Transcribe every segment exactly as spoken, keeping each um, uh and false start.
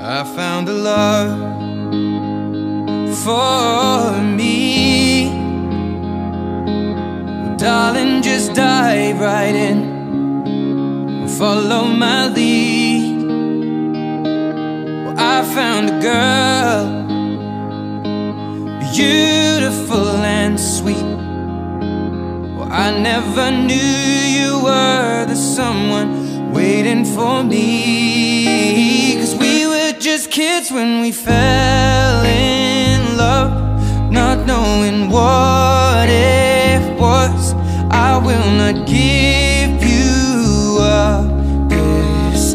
I found a love for me. Well, darling, just dive right in, follow my lead. Well, I found a girl, beautiful and sweet. Well, I never knew you were the someone waiting for me. 'Cause we were just kids when we fell in love, not knowing what it was. I will not give you up this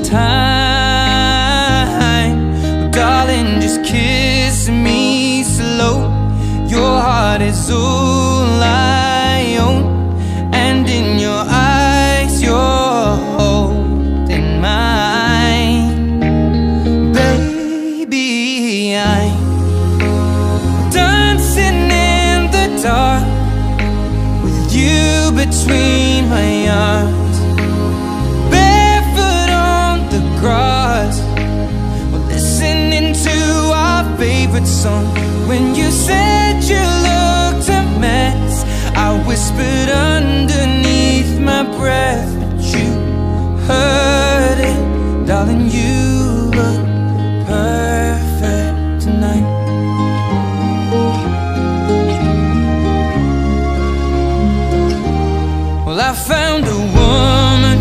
time. Oh, darling, just kiss me slow. Your heart is all I own, and in your eyes you're holding mine. Baby, I'm dancing in the dark with you between my arms, barefoot on the grass. We're listening to our favorite song. When you said you looked a mess, I whispered underneath my breath, but you heard it. Darling, you look perfect tonight. Well, I found a woman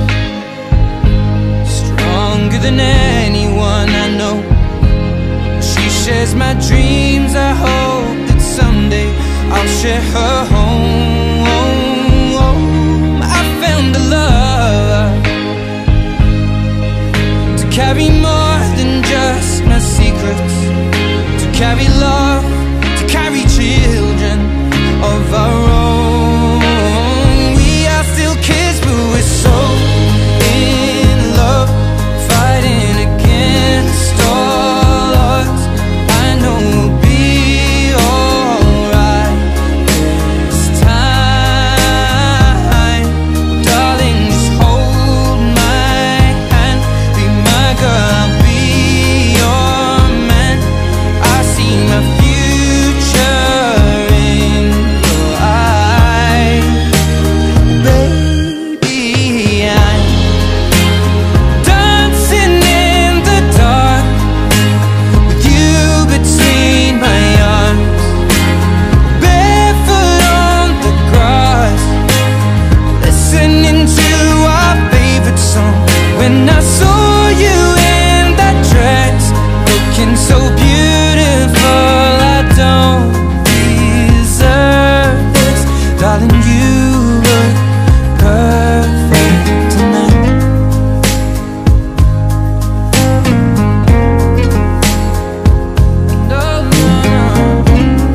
stronger than anyone I know. She shares my dreams. I hope that someday I'll share her home. I found a love to carry more than just my secrets, to carry love, to carry children of our own. We are still kids, but we're so in love, fighting against all odds. I know we'll be alright this time. Darling, just hold my hand, be my girl, I'll be your man. I see my future in your eyes. Baby, I'm dancing in the dark with you between my arms, barefoot on the grass, listening to our favorite song. When I saw you in that dress, looking so beautiful, I don't deserve this. Darling, you look perfect tonight. No, no, no.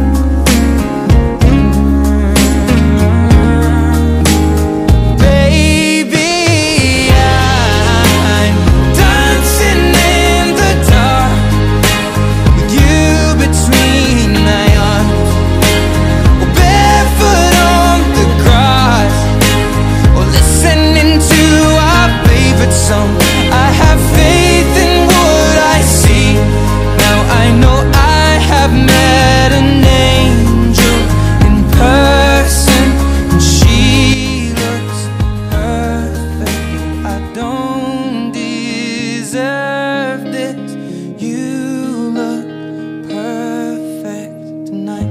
Baby, I'm dancing in the dark with you between my arms, or barefoot on the grass, or listening to our favorite song. I have faith in what I see. Now I know I have met an angel in person, and she looks perfect. I don't deserve this. You look perfect tonight.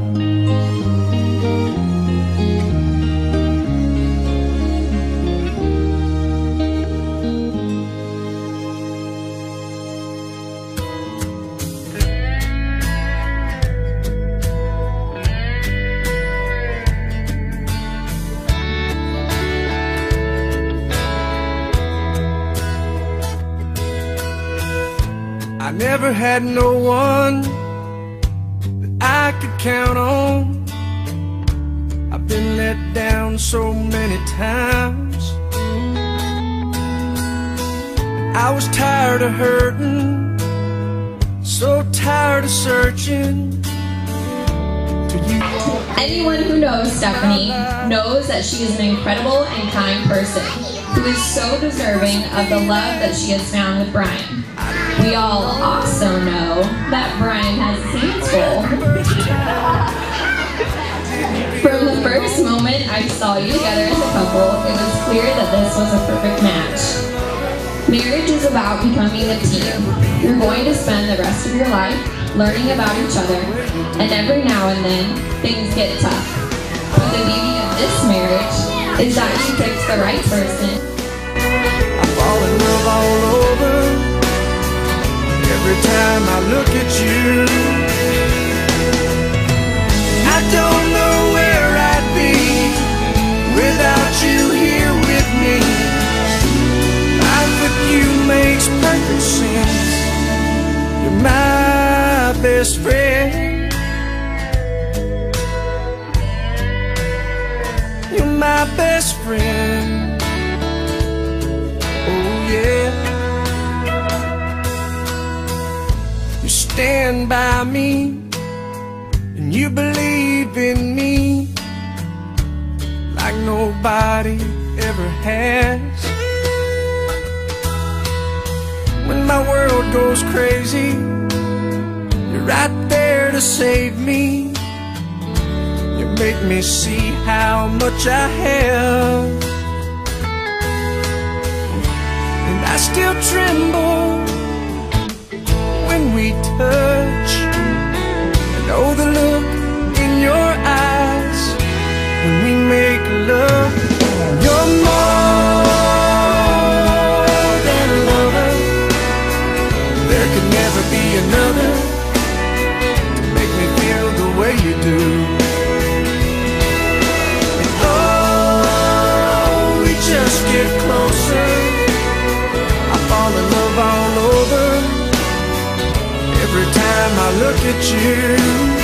I never had no one that I could count on. I've been let down so many times. I was tired of hurting, so tired of searching till you walked. Anyone who knows Stephanie knows that she is an incredible and kind person who is so deserving of the love that she has found with Brian. We all also know that Brian has his hands full. From the first moment I saw you together as a couple, it was clear that this was a perfect match. Marriage is about becoming a team. You're going to spend the rest of your life learning about each other, and every now and then, things get tough. But the beauty of this marriage is that you picked the right person. I fall in love all over every time I look at you. I don't know where I'd be without you here with me. Life with you makes perfect sense. You're my best friend. You're my best friend. Oh yeah. You stand by me and you believe in me like nobody ever has. When my world goes crazy, you're right there to save me. You make me see how much I have, and I still tremble when we touch. I know the look in your eyes when we make love. You're more than a lover. There could never be another to make me feel the way you do. And oh, we just get closer. I fall in love all over every time I look at you.